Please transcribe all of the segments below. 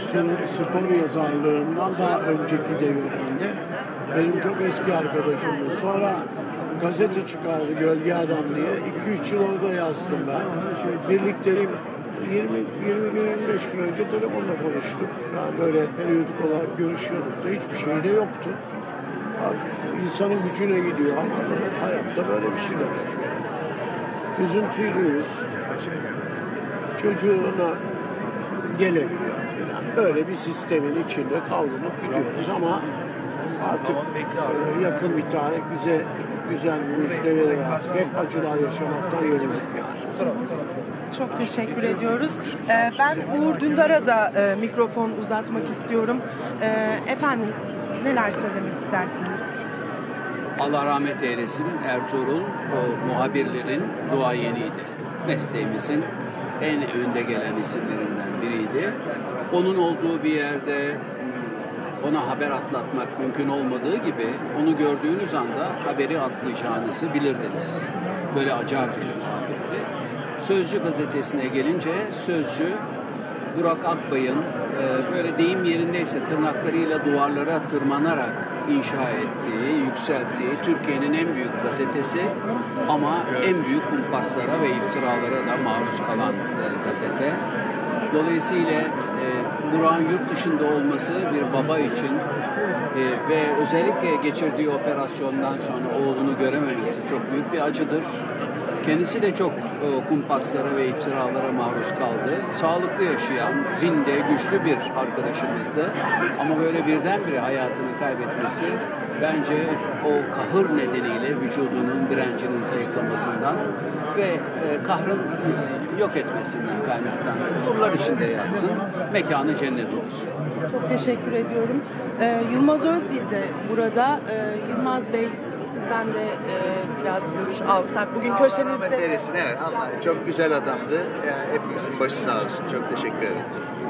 spor yazarlığından daha önceki devirde benim çok eski arkadaşımdı. Sonra gazete çıkardı Gölge Adam diye. 2-3 yıl orada yazdım ben. Birlikteyim. 20 gün 25 gün önce telefonla konuştuk. Yani böyle periyodik olarak görüşüyorduk da hiçbir şey de yoktu. Abi, insanın gücüne gidiyor ama hayatta böyle bir şeyler oluyor. Üzüntülüyüz. Çocuğuna gelemiyor falan. Böyle bir sistemin içinde kavrulup gidiyoruz ama artık yakın bir tarih bize güzel bir müjde verir artık. Hep acılar yaşamaktan yorulduk yani. Çok teşekkür ediyoruz. Ben Uğur Dündar'a da mikrofon uzatmak istiyorum. Efendim, neler söylemek istersiniz? Allah rahmet eylesin. Ertuğrul o muhabirlerin duayeniydi. Mesleğimizin en önde gelen isimlerinden biriydi. Onun olduğu bir yerde ona haber atlatmak mümkün olmadığı gibi onu gördüğünüz anda haberi atlayacağınızı bilirdiniz. Böyle acar bir muhabirdi. Sözcü gazetesine gelince Sözcü Burak Akbay'ın böyle deyim yerindeyse tırnaklarıyla duvarlara tırmanarak inşa ettiği, yükselttiği Türkiye'nin en büyük gazetesi ama en büyük kumpaslara ve iftiralara da maruz kalan gazete. Dolayısıyla Burak'ın yurt dışında olması bir baba için ve özellikle geçirdiği operasyondan sonra oğlunu görememesi çok büyük bir acıdır. Kendisi de çok kumpaslara ve iftiralara maruz kaldı. Sağlıklı yaşayan, zinde, güçlü bir arkadaşımızdı. Ama böyle birdenbire hayatını kaybetmesi bence o kahır nedeniyle vücudunun direncinin zayıflamasından ve kahrın yok etmesinden kaynaklandı. Nurlar içinde yatsın, mekanı cennet olsun. Çok teşekkür ediyorum. Yılmaz Özdil de burada. Yılmaz Bey, sizden de biraz görüş alsak. Bugün köşenizde... Rahmet eylesin, evet, ama çok güzel adamdı. Yani hepimizin başı sağ olsun. Çok teşekkür ederim.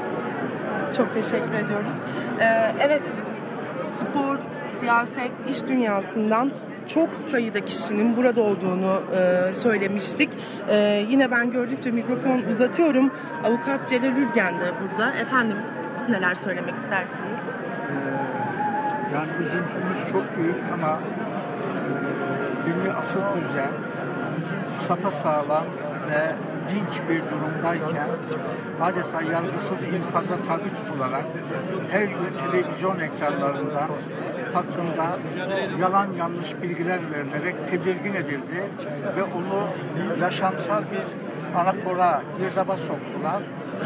Çok teşekkür ediyoruz. Evet, spor, siyaset, iş dünyasından çok sayıda kişinin burada olduğunu söylemiştik. Yine ben gördükçe mikrofon uzatıyorum. Avukat Celal Ülgen de burada. Efendim, siz neler söylemek istersiniz? Yani üzüntümüz çok büyük ama beni asıl üzen sapasağlam ve dinç bir durumdayken adeta yargısız infaza tabi tutularak her gün televizyon ekranlarından hakkında yalan yanlış bilgiler verilerek tedirgin edildi ve onu yaşamsal bir anafora, girdaba soktular.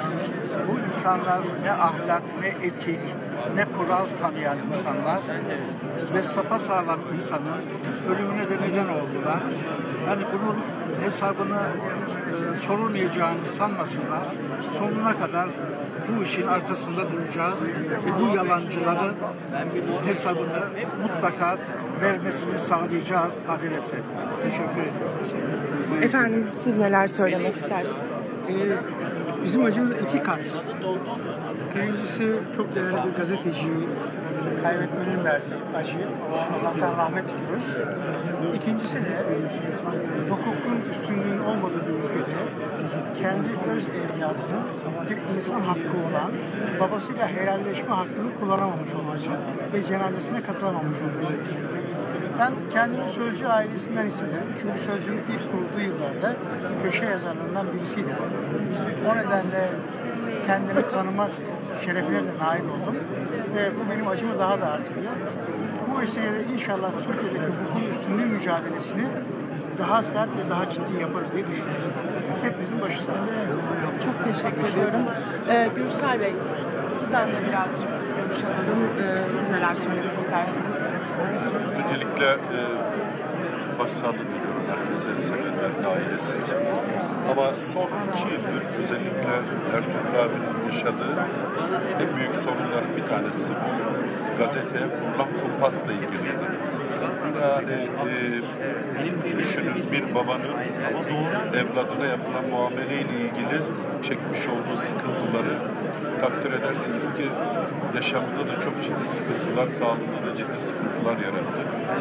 Bu insanlar ne ahlak, ne etik, ne kural tanıyan insanlar ve sapasağlam insanın ölümüne de neden oldular. Yani bunun hesabını sorulmayacağını sanmasınlar. Sonuna kadar bu işin arkasında duracağız ve bu yalancıların hesabını mutlaka vermesini sağlayacağız adalete. Teşekkür ediyorum. Efendim, siz neler söylemek istersiniz? Bizim acımız iki kat. Birincisi çok değerli bir gazeteciyi kaybetmenin verdiği acı. Allah'tan rahmet diliyoruz. İkincisi de hukukun üstünlüğünün olmadığı bir ülkede kendi öz evladının bir insan hakkı olan babasıyla helalleşme hakkını kullanamamış olması ve cenazesine katılamamış olması. Ben kendimi Sözcü ailesinden hissederim. Çünkü Sözcü'nün ilk kurulduğu yıllarda köşe yazarlarından birisiydim. O nedenle kendimi tanımak şerefine de nail oldum. Ve bu benim acımı daha da artırıyor. Bu vesileyle inşallah Türkiye'deki hukukun üstünlüğü mücadelesini daha sert ve daha ciddi yaparız diye düşünüyorum. Hepimizin başı sağ olsun. Çok teşekkür ediyorum. Gürsel Bey, sizden de birazcık görüş alalım. Siz neler söylemek istersiniz? Öncelikle başsağlığı diliyorum herkese, sevenlerin ailesi. Ama son 2 yıldır özellikle Ertuğrul abinin yaşadığı en büyük sorunların bir tanesi bu. Gazeteye kurulan kumpasla ilgiliydi. Yani düşünün, bir babanın evladına yapılan muameleyle ilgili çekmiş olduğu sıkıntıları takdir edersiniz ki yaşamında da çok ciddi sıkıntılar, sağlığında da ciddi sıkıntılar yarattı.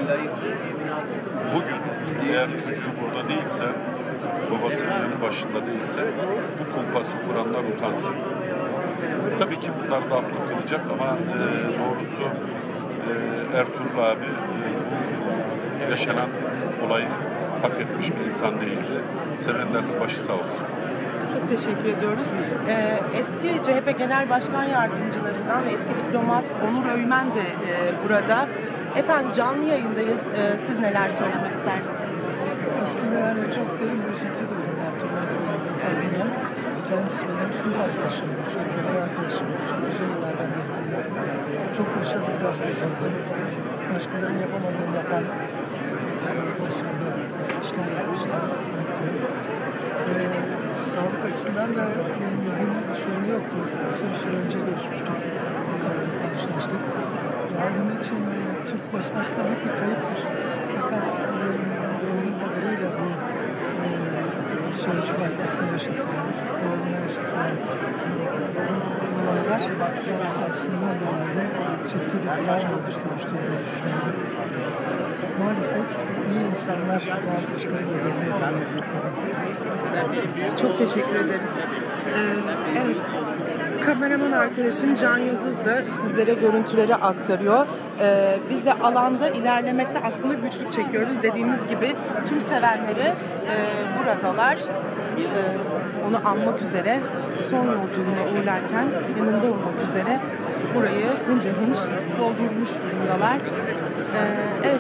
Bugün eğer çocuğu burada değilse, babasının yanı başında değilse bu kumpası kuranlar utansın. Tabii ki bunlar da atlatılacak ama doğrusu Ertuğrul abi bu yaşanan olayı hak etmiş bir insan değildi. Sevenlerinin başı sağ olsun. Çok teşekkür ediyoruz. Eski CHP Genel Başkan Yardımcılarından ve eski diplomat Onur Öymen de burada. Efendim canlı yayındayız. Siz neler söylemek istersiniz? Aslında yani çok derin bir üzüntü duydum Ertuğrul Bey'in vefatından. Kendisi benim sınıf arkadaşımdı, çok yakın arkadaşımdı, çok uzun yıllardan beri tanıyorum. Çok başarılı bir gazeteciydi. Başkalarının yapamadığını yapan başarılı işler yapmıştı. Sağlık açısından da benim bildiğim bir sorun yoktu. Kısa bir süre önce görüşmüştük, karşılaştık. Onun için Türk basın aslında büyük bir kayıptır. Fakat benim gördüğüm kadarıyla bu Sözcü gazetesinde yaşatılan, oğluna yaşatılan olaylar kendisi açısından da herhalde ciddi bir travma oluşturmuştur diye düşünüyorum. Maalesef iyi insanlar bazı işleri bedelini ödüyor Türkiye'de. Çok teşekkür ederiz. Evet, kameraman arkadaşım Can Yıldız da sizlere görüntüleri aktarıyor. Biz de alanda ilerlemekte aslında güçlük çekiyoruz. Dediğimiz gibi tüm sevenleri buradalar. Onu anmak üzere son yolculuğuna uğurlarken yanında olmak üzere burayı hınca hınç doldurmuş durumdalar. Evet,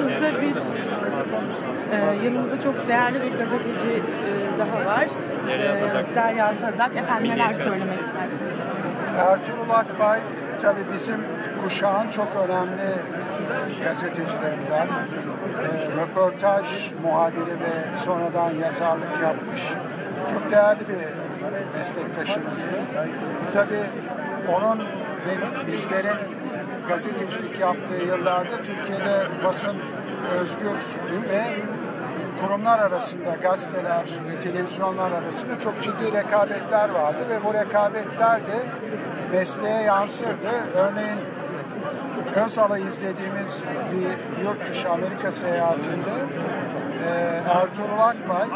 yanımızda çok değerli bir gazeteci daha var. Derya Sazak. Efendim neler söylemek istersiniz? Ertuğrul Akbay tabii bizim kuşağın çok önemli gazetecilerinden. Röportaj muhabiri ve sonradan yazarlık yapmış. Çok değerli bir meslektaşımızdı. Tabii onun ve bizlerin gazetecilik yaptığı yıllarda Türkiye'de basın özgürdü ve kurumlar arasında, gazeteler ve televizyonlar arasında çok ciddi rekabetler vardı ve bu rekabetler de mesleğe yansırdı. Örneğin Özal'ı izlediğimiz bir yurt dışı Amerika seyahatinde Ertuğrul Akbay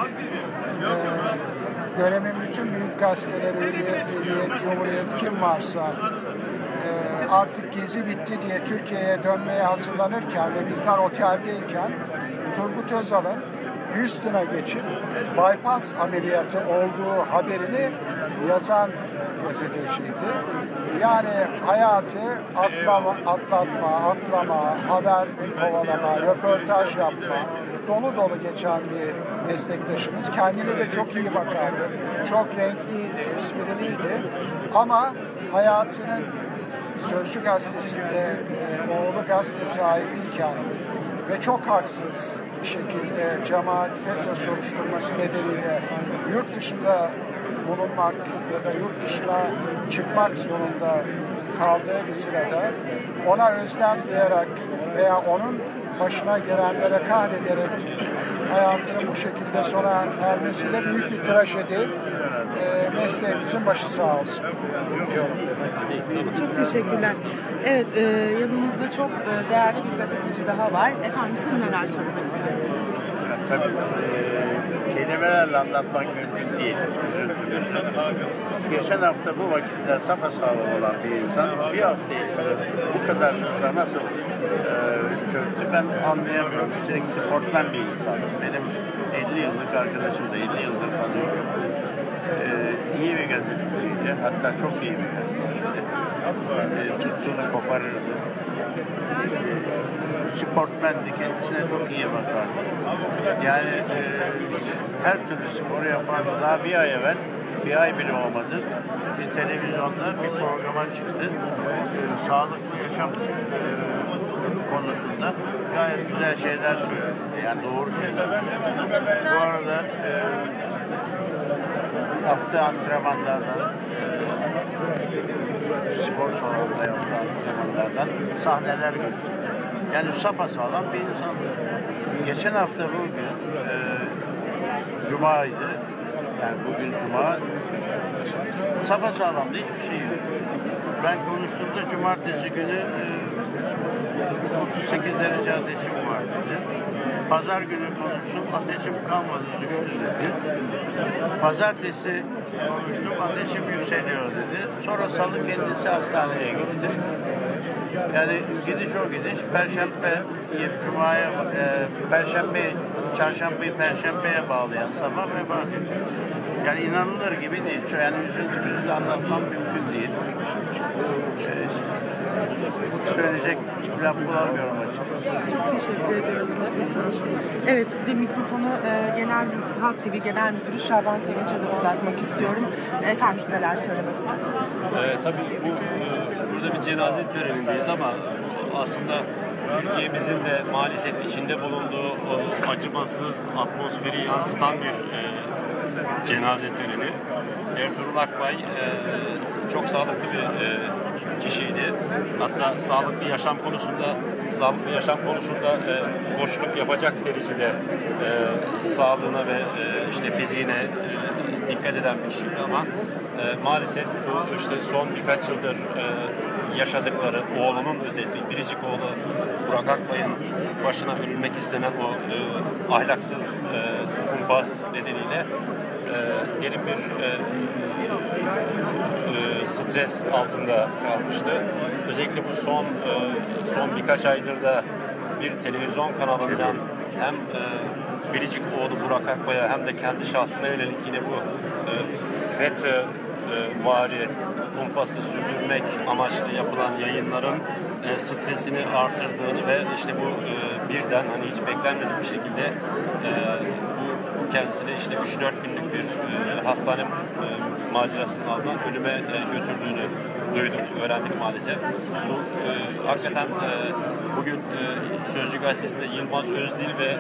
dönemin bütün büyük gazeteleri, Hürriyet, Cumhuriyet kim varsa artık gezi bitti diye Türkiye'ye dönmeye hazırlanırken ve bizler oteldeyken Turgut Özal'ın Houston'a geçip bypass ameliyatı olduğu haberini yazan gazeteciydi. Yani hayatı atlama, haber kovalama, röportaj yapma, dolu dolu geçen bir meslektaşımız. Kendine de çok iyi bakardı. Çok renkliydi, espriliydi. Ama hayatının Sözcü gazetesinde oğlu gazete sahibiyken ve çok haksız bir şekilde cemaat FETÖ soruşturması nedeniyle yurt dışında bulunmak ya da yurt dışına çıkmak zorunda kaldığı bir sırada ona özlem duyarak veya onun başına gelenlere kahrederek hayatının bu şekilde sona ermesiyle büyük bir trajedi. Mesleğimizin başı sağ olsun diyorum. Çok teşekkürler. Evet, yanımızda çok değerli bir gazeteci daha var. Efendim siz neler söylemek istersiniz? Tabii kelimelerle anlatmak mümkün değil. Geçen hafta bu vakitler sapasağlam olan bir insan bir hafta içinde bu kadar hızla nasıl çöktü ben anlayamıyorum. Üstelik sportmen bir insan. Benim 50 yıllık arkadaşım da 50 yıldır tanıyorum. İyi bir gazeteciydi. Hatta çok iyi bir gazeteciydi. Tuttuğunu koparırdı. Sportmendi. Kendisine çok iyi bakardı. Yani her türlü sporu yapan daha bir ay evvel, bir ay bile olmadı. Bir televizyonda bir programa çıktı. Sağlıklı yaşam konusunda gayet güzel şeyler söyledi. Yani doğru şeyler. Bu arada yaptığı antrenmanlardan, spor salonunda yaptığı antrenmanlardan sahneler gördüm. Yani sapasağlam bir insan. Geçen hafta bugün Cuma'ydı. Yani bugün Cuma. Sapasağlamdı, hiçbir şey yok. Ben konuştuğumda cumartesi günü 38 derece ateşim var dedi. Pazar günü konuştum, ateşim kalmadı, düştü dedi. Pazartesi konuştum, ateşim yükseliyor dedi. Sonra salı kendisi hastaneye gitti. Yani gidiş o gidiş. Perşembe, Cuma'ya, Çarşambayı Perşembe'ye bağlayan sabah vefat etti. Yani inanılır gibi değil. Yani üzüntümüzü de anlatmam mümkün değil. Söyleyecek laf bulamıyorum açıkçası. Çok teşekkür ediyoruz Mustafa. Evet, bir mikrofonu Halk TV Genel Müdürü Şaban Sevinç'e de uzatmak istiyorum. Efendim siz neler söylemek istersiniz? Tabii burada bir cenaze törenindeyiz ama aslında Türkiye'mizin de maalesef içinde bulunduğu acımasız atmosferi yansıtan bir cenaze töreni. Ertuğrul Akbay çok sağlıklı bir kişiydi. Hatta sağlıklı yaşam konusunda koçluk yapacak derecede sağlığına ve işte fiziğine dikkat eden bir kişiydi ama maalesef bu işte son birkaç yıldır yaşadıkları oğlunun özellikle biricik oğlu Burak Akbay'ın başına ölmek istenen o ahlaksız kumpas nedeniyle derin bir stres altında kalmıştı. Özellikle bu son birkaç aydır da bir televizyon kanalından hem biricik oğlu Burak Akbay'a hem de kendi şahsına yönelik yine bu FETÖ vari kumpası sürdürmek amaçlı yapılan yayınların stresini artırdığını ve işte bu birden hani hiç beklenmedik bir şekilde bu kendisini işte 3-4 günlük bir hastane macerasının ardından ölüme götürdüğünü duyduk, öğrendik maalesef. Bu hakikaten bugün Sözcü Gazetesi'nde Yılmaz Özdil ve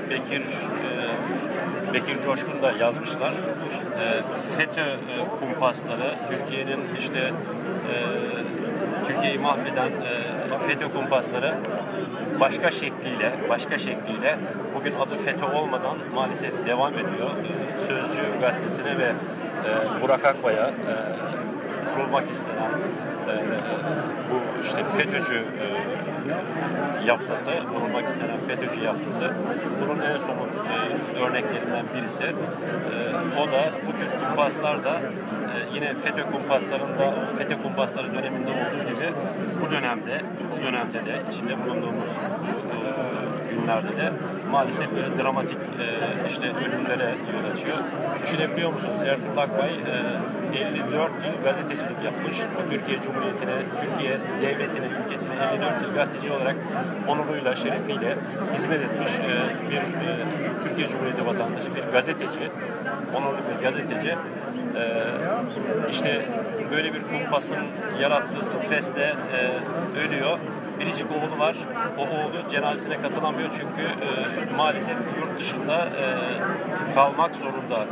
Bekir Coşkun da yazmışlar. FETÖ kumpasları, Türkiye'nin işte Türkiye'yi mahveden FETÖ kumpasları başka şekliyle bugün adı FETÖ olmadan maalesef devam ediyor. Sözcü Gazetesi'ne ve Burak Akbay'a kurulmak istenen bu işte FETÖ'cü yaftası, kurulmak istenen FETÖ'cü yaftası. Bunun en somut örneklerinden birisi. O da bu tür kumpaslar da yine FETÖ kumpasları döneminde olduğu gibi bu dönemde de içinde bulunduğumuz günlerde de maalesef böyle dramatik işte ölümlere yol açıyor. Düşünebiliyor musunuz? Ertuğrul Akbay 54 yıl gazetecilik yapmış. Türkiye Cumhuriyeti'ne, Türkiye Devleti'ne, ülkesine 54 yıl gazeteci olarak onuruyla, şerefiyle hizmet etmiş bir Türkiye Cumhuriyeti vatandaşı, bir gazeteci, onurlu bir gazeteci. İşte böyle bir kumpasın yarattığı stresle ölüyor. Biricik oğlu var. O oğlu cenazesine katılamıyor çünkü maalesef yurt dışında kalmak zorunda.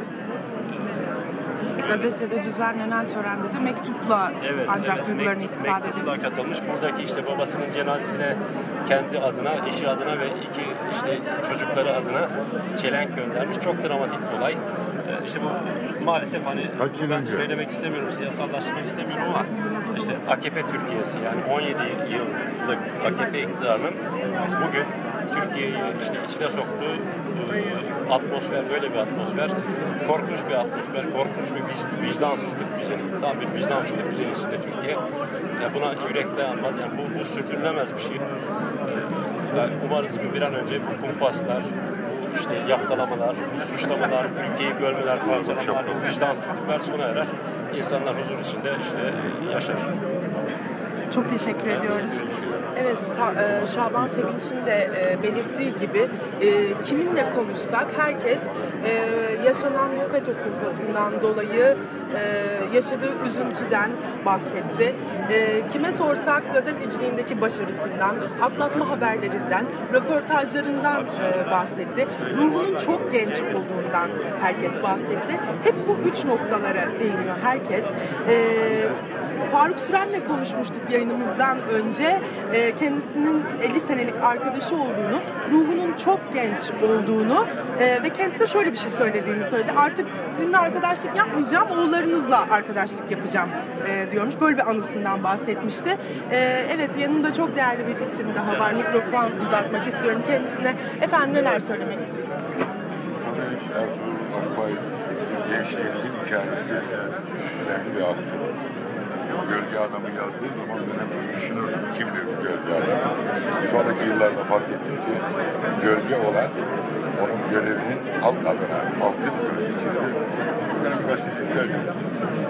Gazetede düzenlenen törende de mektupla ancak duygularını ifade edilmiş. Katılmış. Buradaki işte babasının cenazesine kendi adına, eşi adına ve iki işte çocukları adına çelenk göndermiş. Çok dramatik bir olay. İşte bu maalesef hani ben söylemek istemiyorum, siyasallaştırmak istemiyorum ama işte AKP Türkiye'si yani 17 yıllık AKP iktidarının bugün Türkiye'yi işte içine soktuğu atmosfer, böyle bir atmosfer, korkunç bir atmosfer, korkunç bir vicdansızlık düzeni, tam bir vicdansızlık düzeni içinde Türkiye. Yani buna yürek dayanmaz, yani bu sürdürülemez bir şey. Yani umarız bir an önce bu kumpaslar, bu işte yaftalamalar, bu suçlamalar, ülkeyi bölmeler, parçalamalar, bu vicdansızlıklar sona erer. İnsanlar huzur içinde işte yaşar. Çok teşekkür ediyoruz. Evet, Şaban Sevinç'in de belirttiği gibi kiminle konuşsak herkes yaşanan bu FETÖ kumpasından dolayı yaşadığı üzüntüden bahsetti. Kime sorsak gazeteciliğindeki başarısından, atlatma haberlerinden, röportajlarından bahsetti. Ruhunun çok genç olduğundan herkes bahsetti. Hep bu üç noktalara değiniyor herkes. Faruk Süren'le konuşmuştuk yayınımızdan önce. Kendisinin 50 senelik arkadaşı olduğunu, ruhunun çok genç olduğunu ve kendisine şöyle bir şey söylediğini söyledi. Artık sizinle arkadaşlık yapmayacağım, oğullarınızla arkadaşlık yapacağım diyormuş. Böyle bir anısından bahsetmişti. Evet, yanımda çok değerli bir isim daha var. Mikrofon uzatmak istiyorum kendisine. Efendim, neler söylemek istiyorsunuz? Tabii Ertuğrul Akbay gençliğimizin hikayesi önemli bir aktör. Gölge Adamı yazdığı zaman ben hep düşünürdüm kimdir bu Gölge Adam. Sonraki yıllarda fark ettim ki gölge olan onun görevinin halk adına, halkın gölgesiydi. Benim gazeteciler yaptım.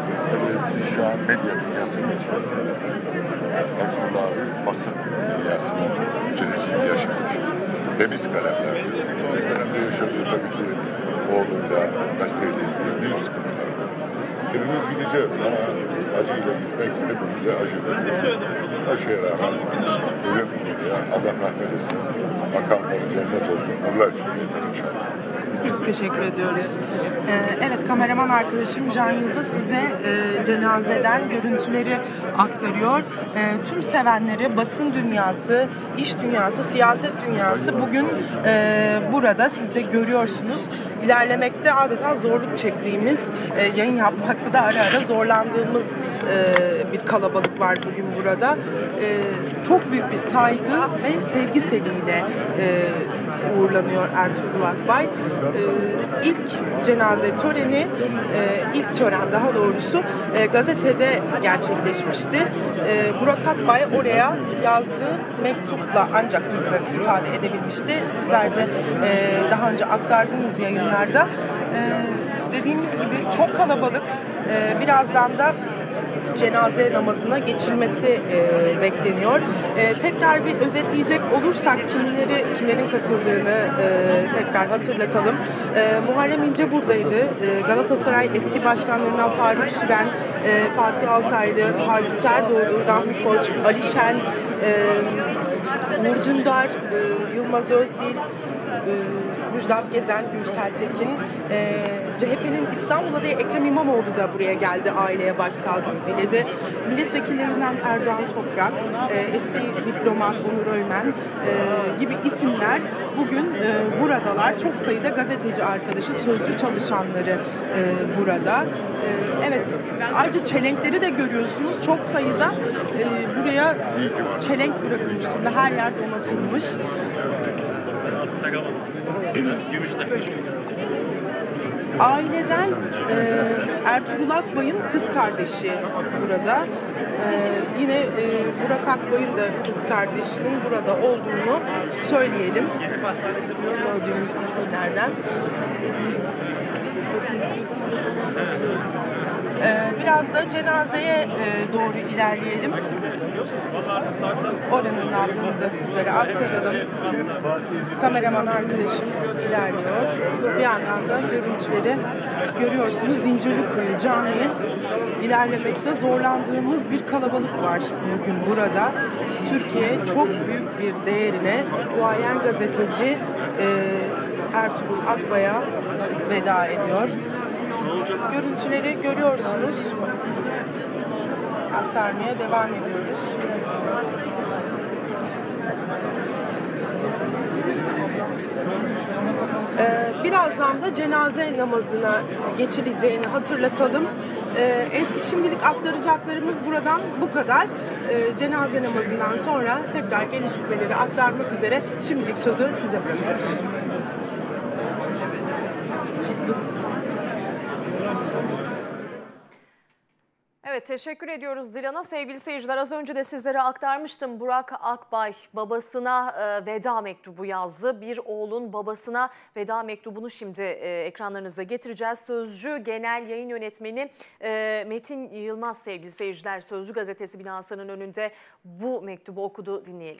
Siz şu an medya dünyasını yaşıyorsunuz. Ertuğrul abi basın dünyasının sürecini yaşamış. Temiz kalemler. Son dönemde yaşadığı tabii ki oğluyla, gazeteyle ilgili büyük sıkıntılar. Hepimiz gideceğiz ama acıyla gitmek hepimize acı veriyor. Her şeye rağmen ölüm ya Allah rahmet etsin. Makamları cennet olsun. Nurlar için yeter inşallah. Çok teşekkür ediyoruz. Evet, kameraman arkadaşım Can Yıldız size cenazeden görüntüleri aktarıyor. Tüm sevenleri, basın dünyası, iş dünyası, siyaset dünyası bugün burada. Siz de görüyorsunuz. İlerlemekte adeta zorluk çektiğimiz, yayın yapmakta da ara ara zorlandığımız bir kalabalık var bugün burada. Çok büyük bir saygı ve sevgi seliyle uğurlanıyor Ertuğrul Akbay. İlk cenaze töreni, ilk tören daha doğrusu gazetede gerçekleşmişti. Burak Akbay oraya yazdığı mektupla ancak duygularını ifade edebilmişti. Sizler de daha önce aktardığınız yayınlarda. Dediğimiz gibi çok kalabalık. Birazdan da cenaze namazına geçilmesi bekleniyor. Tekrar bir özetleyecek olursak kimlerin katıldığını tekrar hatırlatalım. Muharrem İnce buradaydı. Galatasaray eski başkanlarından Faruk Süren, Fatih Altaylı, Haykut Erdoğdu, Rahmi Koç, Ali Şen, Uğur Dündar, Yılmaz Özdil, Müjdat Gezen, Gürsel Tekin, CHP'nin İstanbul adayı Ekrem İmamoğlu da buraya geldi, aileye başsağlığı diledi. Milletvekillerinden Erdoğan Toprak, eski diplomat Onur Öymen gibi isimler bugün buradalar. Çok sayıda gazeteci arkadaşı, sözcü çalışanları burada. Evet, ayrıca çelenkleri de görüyorsunuz. Çok sayıda buraya çelenk bırakılmış. Şimdi her yer donatılmış. Aileden Ertuğrul Akbay'ın kız kardeşi burada. Yine Burak Akbay'ın da kız kardeşinin burada olduğunu söyleyelim. Gördüğümüz isimlerden. Biraz da cenazeye doğru ilerleyelim. Oranın nabzını da sizlere aktaralım. Kameraman arkadaşım ilerliyor. Bir yandan da görüntüleri görüyorsunuz. Zincirlikuyu Camii ilerlemekte zorlandığımız bir kalabalık var bugün burada. Türkiye çok büyük bir değerine duayen gazeteci Ertuğrul Akbay'a veda ediyor. Görüntüleri görüyorsunuz. Aktarmaya devam ediyoruz. Birazdan da cenaze namazına geçileceğini hatırlatalım. Ezgi, şimdilik aktaracaklarımız buradan bu kadar. Cenaze namazından sonra tekrar gelişmeleri aktarmak üzere şimdilik sözü size bırakıyoruz. Evet, teşekkür ediyoruz Dilan'a. Sevgili seyirciler, az önce de sizlere aktarmıştım. Burak Akbay babasına veda mektubu yazdı. Bir oğlun babasına veda mektubunu şimdi ekranlarınıza getireceğiz. Sözcü Genel Yayın Yönetmeni Metin Yılmaz, sevgili seyirciler, Sözcü Gazetesi binasının önünde bu mektubu okudu. Dinleyelim.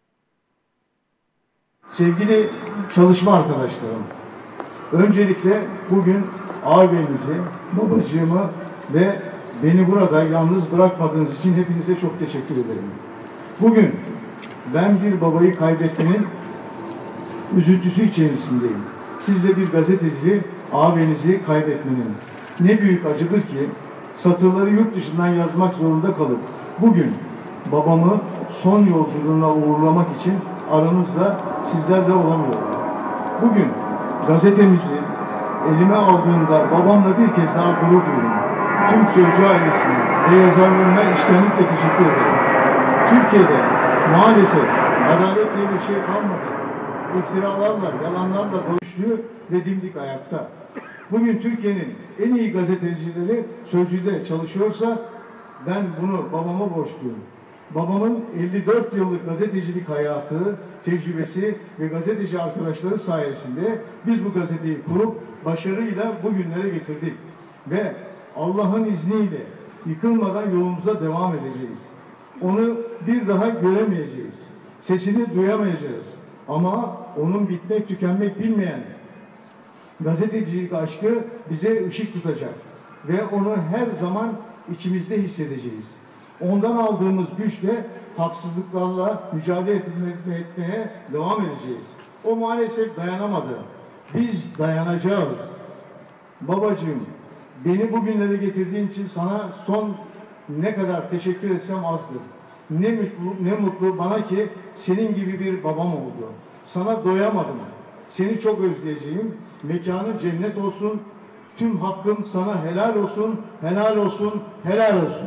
Sevgili çalışma arkadaşlarım, öncelikle bugün ailemizi, babacığımı ve beni burada yalnız bırakmadığınız için hepinize çok teşekkür ederim. Bugün ben bir babayı kaybetmenin üzüntüsü içerisindeyim. Siz de bir gazeteci ağabeyinizi kaybetmenin ne büyük acıdır ki satırları yurt dışından yazmak zorunda kalıp bugün babamı son yolculuğuna uğurlamak için aranızda sizlerle olamıyorum. Bugün gazetemizi elime aldığımda babamla bir kez daha gurur duydum. Tüm Sözcü ailesine ve yazarlarına içtenlikle teşekkür ederim. Türkiye'de maalesef adalet diye bir şey kalmadı. İftiralarla, yalanlarla doluştuğu ve dimdik ayakta. Bugün Türkiye'nin en iyi gazetecileri Sözcü'de çalışıyorsa ben bunu babama borçluyum. Babamın 54 yıllık gazetecilik hayatı, tecrübesi ve gazeteci arkadaşları sayesinde biz bu gazeteyi kurup başarıyla bugünlere getirdik. Ve Allah'ın izniyle yıkılmadan yolumuza devam edeceğiz. Onu bir daha göremeyeceğiz. Sesini duyamayacağız. Ama onun bitmek tükenmek bilmeyen gazetecilik aşkı bize ışık tutacak. Ve onu her zaman içimizde hissedeceğiz. Ondan aldığımız güçle haksızlıklarla mücadele etmeye devam edeceğiz. O maalesef dayanamadı. Biz dayanacağız. Babacığım, beni bugünlere getirdiğin için sana son ne kadar teşekkür etsem azdır. Ne mutlu bana ki senin gibi bir babam oldu. Sana doyamadım. Seni çok özleyeceğim. Mekanın cennet olsun. Tüm hakkım sana helal olsun, helal olsun, helal olsun.